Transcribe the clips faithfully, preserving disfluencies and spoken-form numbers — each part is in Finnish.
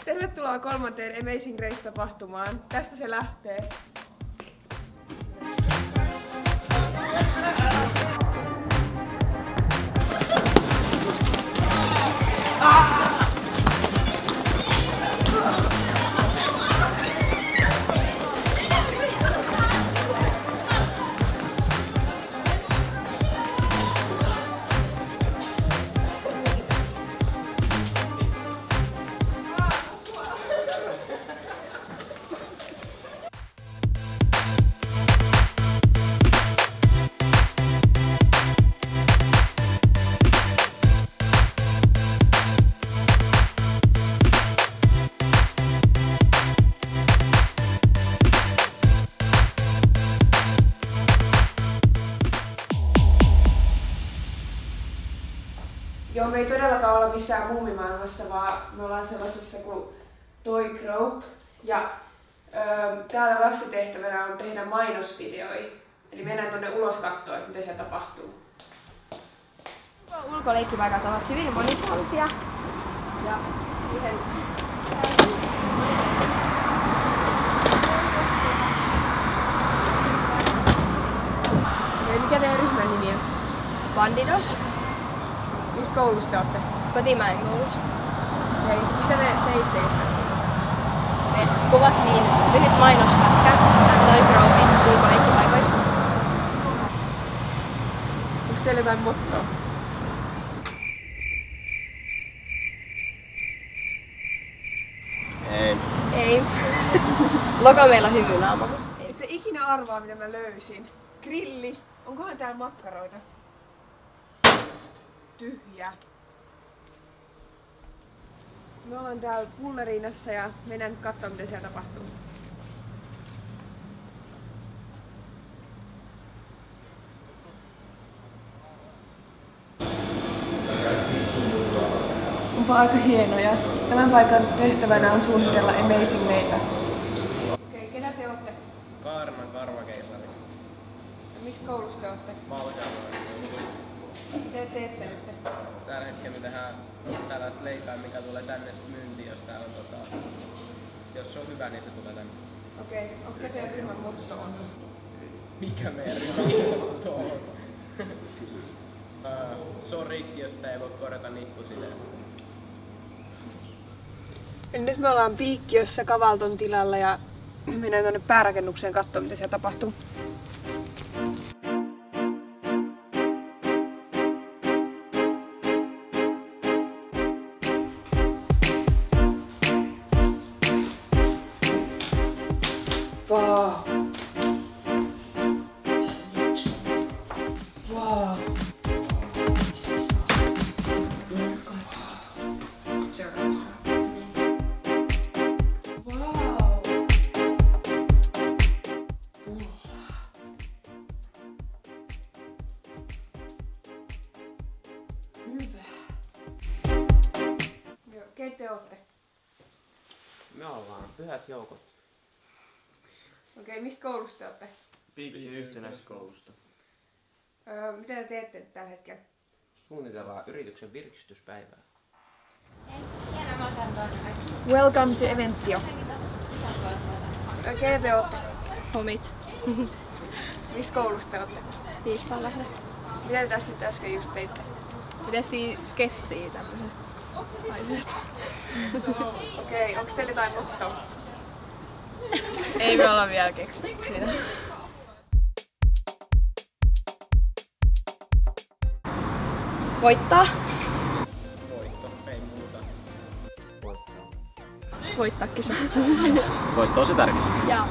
Tervetuloa kolmanteen Amazing Grace-tapahtumaan. Tästä se lähtee. Joo, me ei todellakaan olla missään muumimaailmassa, vaan me ollaan sellaisessa kuin Toy Group. Ja öö, täällä lastentehtävänä on tehdä mainosvideoi. Eli mennään tonne ulos katsoa, että mitä siellä tapahtuu. Ulkoleikkipaikat ovat hyvin monipuolisia. Ja siihen... Mikä teidän ryhmän nimi on? Bandidos. Mistä koulusta te olette? Kotimäen koulusta. Hei, mitä te teitte just tässä? Me kuvattiin lyhyt mainospätkä tämän Toy Groupin ulkoleikkipaikoista. Onko teillä jotain mottoa? Ei. Ei. Logo meillä on hymynaama. Ette ikinä arvaa mitä mä löysin. Grilli. Onkohan täällä makkaroita? Tyhjä. Me ollaan täällä Pullerinassa ja mennään nyt katsomaan mitä siellä tapahtuu. Onpa aika hienoja. Tämän paikan tehtävänä on suunnitella amazing-neitä. Okei, okay, ketä te olette? Kaarnan karvakeisari. Ja mistä koulusta te olette? Valkeavuori. Mitä te teette nyt? Tällä hetkellä me tehdään tällaista leipää, mikä tulee tänne sit myyntiin, jos täällä on tota... Jos se on hyvä, niin se tulee tänne. Okei, okay. Onko teidän ryhmän motto on? Mikä meidän ryhmän motto on? uh, se on rikki, jos sitä ei voi korjata nippusilleen. Eli nyt me ollaan Piikkiössä Kavalton tilalla ja mennään tuonne päärakennukseen katsomaan mitä siellä tapahtuu. Wow. Wow. Wow. Hyvä. Joo, keitä te ootte? Me ollaan Pyhät Joukot. Okei, mistä koulusta te olette? Piikki yhtenäiskoulusta. Öö, mitä te teette tällä hetkellä? Suunnitellaan yrityksen virkistyspäivää. Welcome to Eventio. Keitä te ootte? Homit. Mistä koulusta te ootte? Piispalahde. Mitä te tässä nyt äsken just teitte? Pidettiin sketsiä tämmöisestä aiheesta. Okei, onko teillä jotain mottoa? Ei me olla vielä keksitty sitä. Voittaa. Voitto, ei muuta. Voittaa. Voittaa kisa. Voitto on se tärkeä. Ja.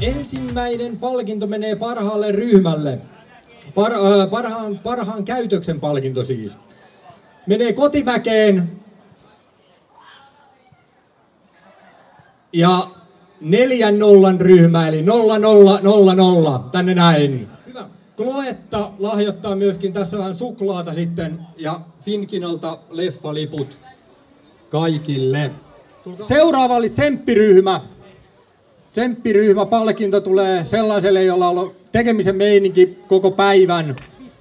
ensimmäinen palkinto menee parhaalle ryhmälle. Par, äh, parhaan, parhaan käytöksen palkinto siis. Menee Kotimäkeen. Ja neljän nollan ryhmä, eli nolla nolla nolla nolla, tänne näin. Hyvä. Kloetta lahjoittaa myöskin tässä vähän suklaata sitten ja Finkinalta leffaliput kaikille. Seuraava oli tsemppiryhmä. Tsemppiryhmä palkinto tulee sellaiselle, jolla on ollut tekemisen meininki koko päivän.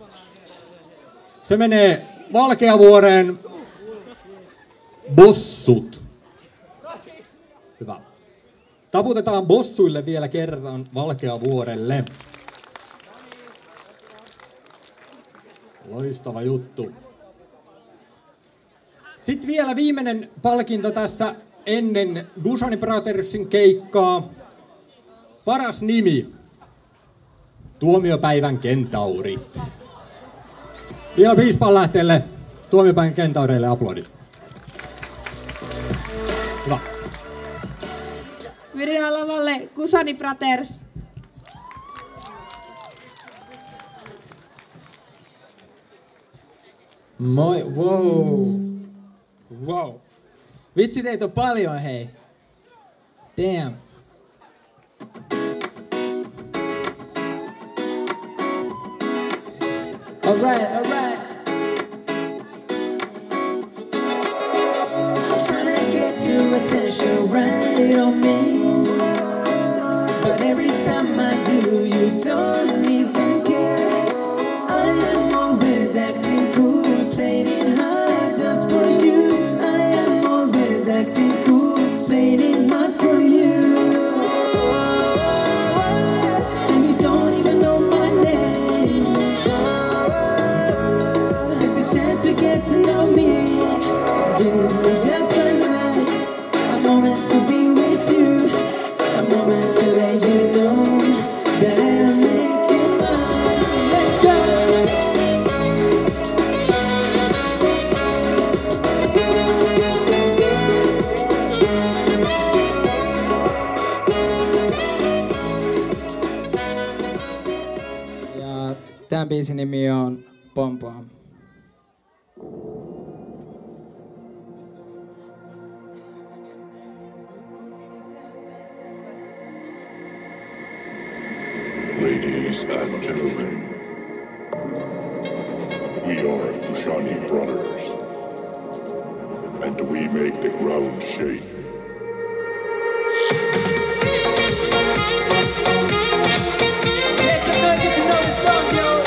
Se menee Valkeavuoreen. Bossut. Hyvä. Taputetaan bossuille vielä kerran Valkeavuorelle. Loistava juttu. Sitten vielä viimeinen palkinto tässä ennen Gushani Brothersin keikkaa. Paras nimi. Tuomiopäivän kentaurit. Vielä Piispanlähteelle Tuomiopäivän kentaureille aplodit. Hyvä. Pyydetään lavalle Gushani Brothers. Moi, wow. Wow. Vitsi, teitä on paljon, hei. Damn. Alright, alright. I'm trying to get your attention right on me. But every time I do, you don't even care. I am always acting cool, playing it hard just for you. I am always acting cool, playing it hard for you. And you don't even know my name. Take the chance to get to know me. Give me just one night, a moment to be with you, a moment to let you know that I'll make you mine. Let's go! Ja tämän biisin nimi on Pom Pom. Ladies and gentlemen, we are Gushani Brothers, and we make the ground shake. Make some noise if you know this song, yo!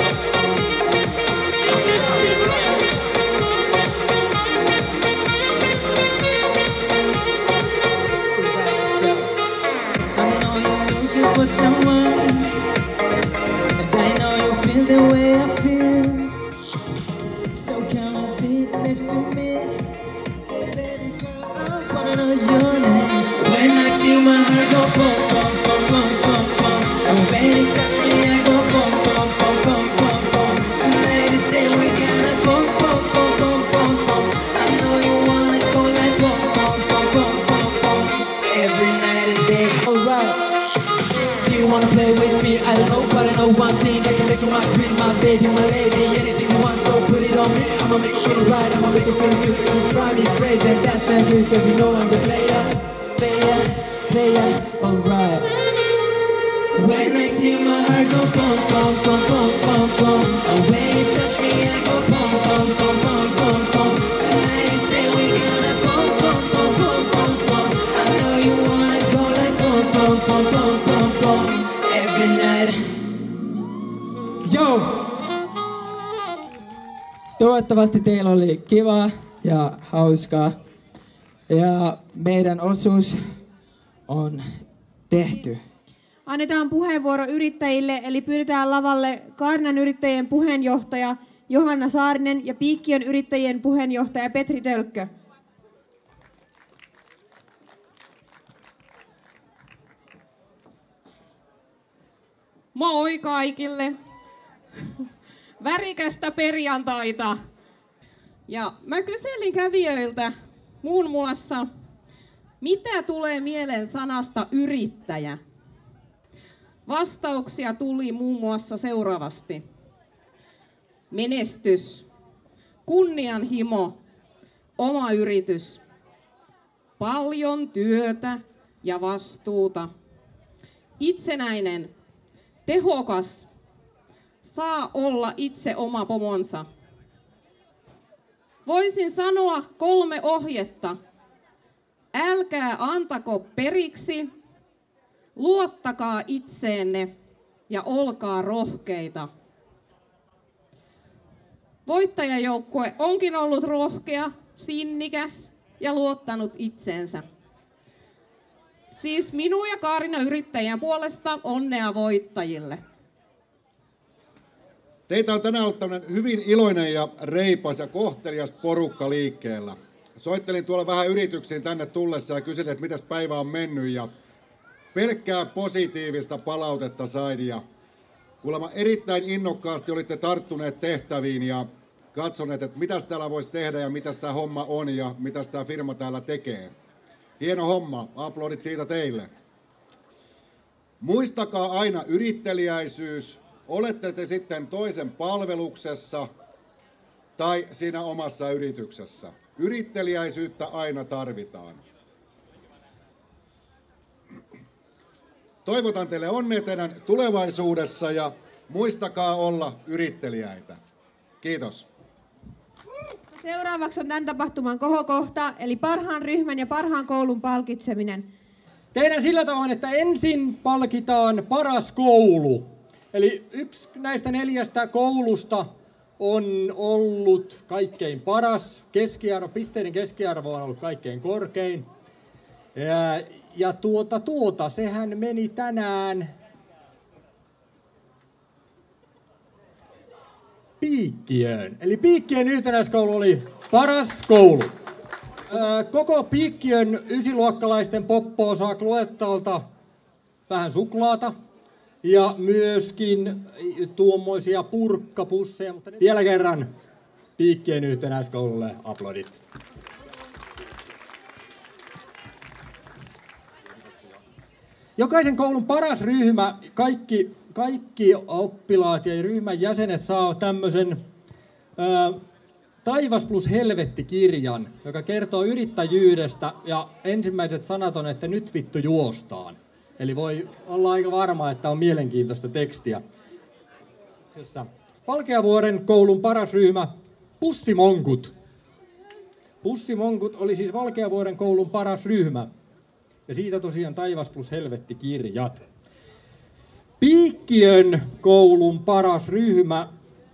Alright, let's go. I know you're looking for someone, and I know you feel the way I feel. So come and sit next to me. Hey baby girl, I wanna know your name. When I see my heart go boom, boom, boom, boom, boom, boom. And when it touch me, I go boom, boom, boom, boom, boom, boom. Tonight they say we gonna boom, boom, boom, boom, boom, boom. I know you wanna go like boom, boom, boom, boom, boom, boom. Every night and day. Alright. Do you wanna play with me? I don't know, but I know one thing that can make you my queen, my baby, my lady. Anything you want, so put it on me. I'ma make you feel right, I'ma make you feel good. You drive me crazy, and that's not good, cause you know I'm the player, player, player. Alright. When I see my heart go boom, boom, boom, boom, boom, boom. And when you touch me, I go boom, boom, boom, boom, boom, boom. Tonight you say we gonna boom, boom, boom, boom, boom, boom. I know you wanna go like boom, boom, boom, boom, boom, boom. Every night. Yo! Toivottavasti teillä oli kiva ja hauskaa. Ja meidän osuus on tehty. Annetaan puheenvuoro yrittäjille, eli pyydetään lavalle Kaarnan yrittäjien puheenjohtaja Johanna Saarinen ja Piikkiön yrittäjien puheenjohtaja Petri Tölkkö. Moi kaikille! Värikästä perjantaita! Ja mä kyselin kävijöiltä muun muassa, mitä tulee mieleen sanasta yrittäjä? Vastauksia tuli muun muassa seuraavasti. Menestys, kunnianhimo, oma yritys, paljon työtä ja vastuuta, itsenäinen, tehokas, saa olla itse oma pomonsa. Voisin sanoa kolme ohjetta. Älkää antako periksi, luottakaa itseenne ja olkaa rohkeita. Voittajajoukkue onkin ollut rohkea, sinnikäs ja luottanut itseensä. Siis minun ja Kaarina yrittäjien puolesta onnea voittajille. Teitä on tänään ollut tämmöinen hyvin iloinen ja reipas ja kohtelias porukka liikkeellä. Soittelin tuolla vähän yrityksiin tänne tullessa ja kyselin, että mitäs päivä on mennyt. Ja pelkkää positiivista palautetta sain. Ja kuulemma erittäin innokkaasti olitte tarttuneet tehtäviin ja katsoneet, että mitäs täällä voisi tehdä ja mitäs tämä homma on ja mitäs tämä firma täällä tekee. Hieno homma, aplodit siitä teille. Muistakaa aina yritteliäisyys. Olette te sitten toisen palveluksessa tai siinä omassa yrityksessä. Yritteliäisyyttä aina tarvitaan. Toivotan teille onnea teidän tulevaisuudessa ja muistakaa olla yritteliäitä. Kiitos. Seuraavaksi on tämän tapahtuman kohokohta, eli parhaan ryhmän ja parhaan koulun palkitseminen. Tehdään sillä tavoin, että ensin palkitaan paras koulu. Eli yksi näistä neljästä koulusta on ollut kaikkein paras. Keskiarvo, pisteiden keskiarvo on ollut kaikkein korkein. Ja, ja tuota, tuota, sehän meni tänään Piikkiöön. Eli Piikkiön yhtenäiskoulu oli paras koulu. Koko Piikkiön ysiluokkalaisten poppoa saa Cloettalta vähän suklaata. Ja myöskin tuommoisia purkkapusseja, mutta vielä kerran Piikkien yhtenäiskoululle aplodit. Jokaisen koulun paras ryhmä, kaikki, kaikki oppilaat ja ryhmän jäsenet saa tämmöisen ää, Taivas plus helvetti-kirjan, joka kertoo yrittäjyydestä ja ensimmäiset sanat on, että nyt vittu juostaan. Eli voi olla aika varma, että on mielenkiintoista tekstiä. Valkeavuoren koulun paras ryhmä, Pussimonkut. Pussimonkut oli siis Valkeavuoren koulun paras ryhmä. Ja siitä tosiaan Taivas plus helvetti-kirjat. Piikkiön koulun paras ryhmä,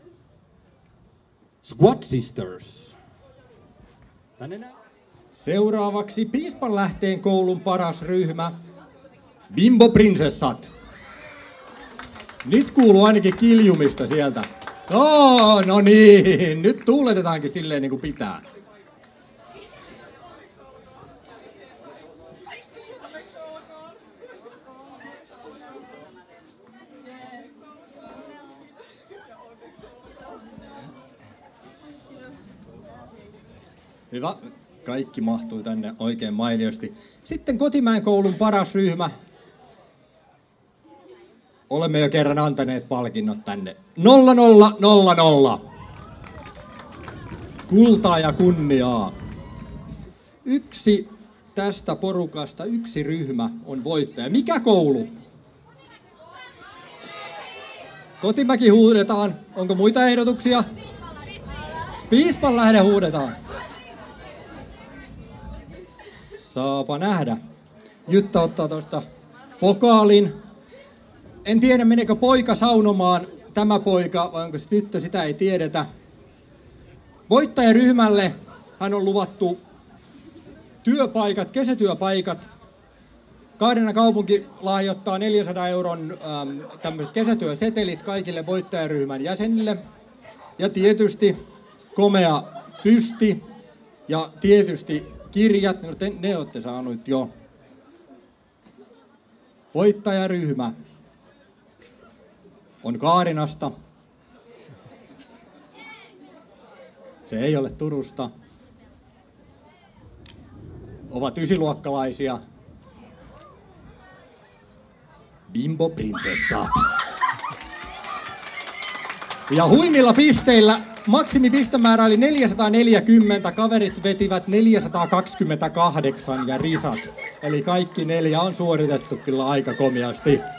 Squad Sisters. Tänne näin. Seuraavaksi Piispanlähteen koulun paras ryhmä, Bimbo-prinsessat. Nyt kuuluu ainakin kiljumista sieltä. Oh, no niin, nyt tuuletetaankin silleen niin kuin pitää. Hyvä. Kaikki mahtuu tänne oikein mainiosti. Sitten Kotimäen koulun paras ryhmä. Olemme jo kerran antaneet palkinnot tänne. Nolla, nolla, nolla, nolla. Kultaa ja kunniaa. Yksi tästä porukasta, yksi ryhmä on voittaja. Mikä koulu? Kotimäki huudetaan. Onko muita ehdotuksia? Piispanlähde huudetaan. Saapa nähdä. Jutta ottaa tuosta pokaalin. En tiedä, meneekö poika saunomaan, tämä poika, vai onko se tyttö, sitä ei tiedetä. Voittajaryhmälle hän on luvattu työpaikat, kesätyöpaikat. Kaarina kaupunki lahjoittaa neljänsadan euron ähm, tämmöiset kesätyösetelit kaikille voittajaryhmän jäsenille. Ja tietysti komea pysti ja tietysti kirjat, no te, ne olette saanut jo. Voittajaryhmä on Kaarinasta. Se ei ole Turusta. Ovat ysiluokkalaisia. Bimbo Prinsessa. Ja huimilla pisteillä maksimipistemäärä oli neljäsataaneljäkymmentä, kaverit vetivät neljäsataakaksikymmentäkahdeksan ja risat. Eli kaikki neljä on suoritettu kyllä aika komiasti.